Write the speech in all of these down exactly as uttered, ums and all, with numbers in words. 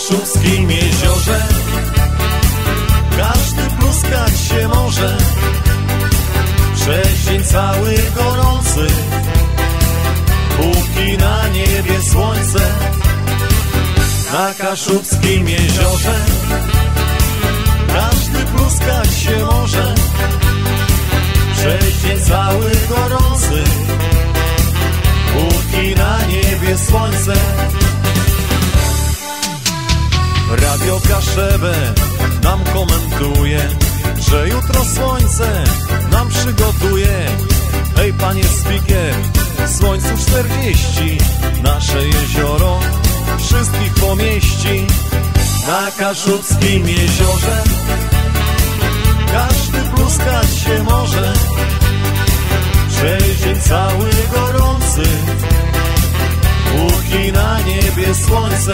Kaszubskim jeziorze każdy pluskać się może. Przez dzień cały gorący, póki na niebie słońce. Na Kaszubskim jeziorze każdy pluskać się może. Przez dzień cały gorący, póki na niebie słońce. Radio Kaszebę nam komentuje, że jutro słońce nam przygotuje. Hej panie speaker, słońcu czterdzieści, nasze jezioro wszystkich pomieści. Na Kaszubskim jeziorze każdy pluskać się może. Przez dzień cały gorący, póki na niebie słońce.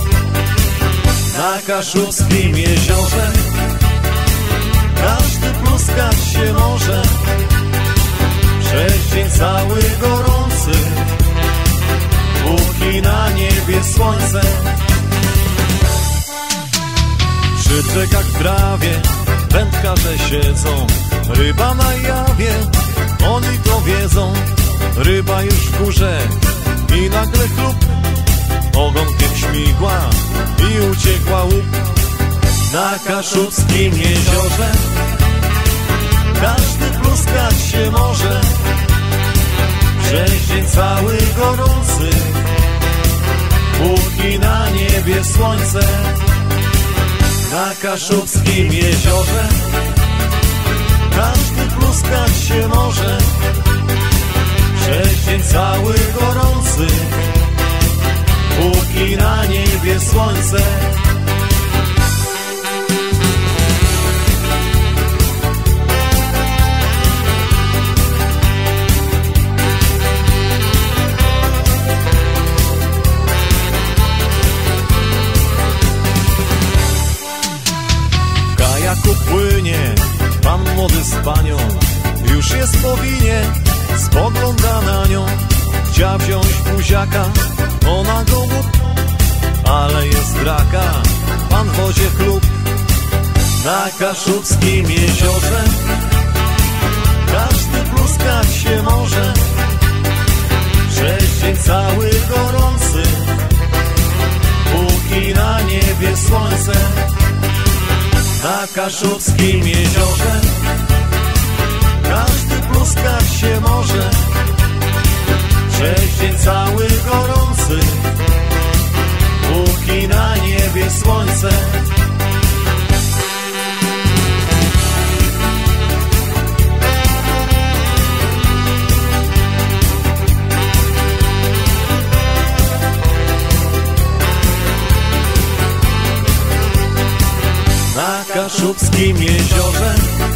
Na Kaszubskim jeziorze każdy pluskać się może. Przez dzień cały gorący, póki na niebie słońce. Przy brzegach w trawie wędkarze siedzą, ryba na jawie, oni to wiedzą. Ryba już w górze i nagle chlup, ogonkiem śmigła i uciekła łup. Na Kaszubskim jeziorze każdy pluskać się może. Przez dzień cały gorący, póki na niebie słońce. Na Kaszubskim jeziorze każdy pluskać się może. Przez dzień cały gorący, póki na niebie słońce. W kajaku płynie pan młody z panią, już jest po winie, spogląda na nią. Chciała wziąć buziaka, ona go łup, ale jest draka, pan w wozie chlub. Na Kaszubskim jeziorze każdy pluskać się może. Przez dzień cały gorący, póki na niebie słońce. Na Kaszubskim jeziorze każdy pluskać się może. Przez dzień cały gorący, póki na niebie słońce. Na Kaszubskim jeziorze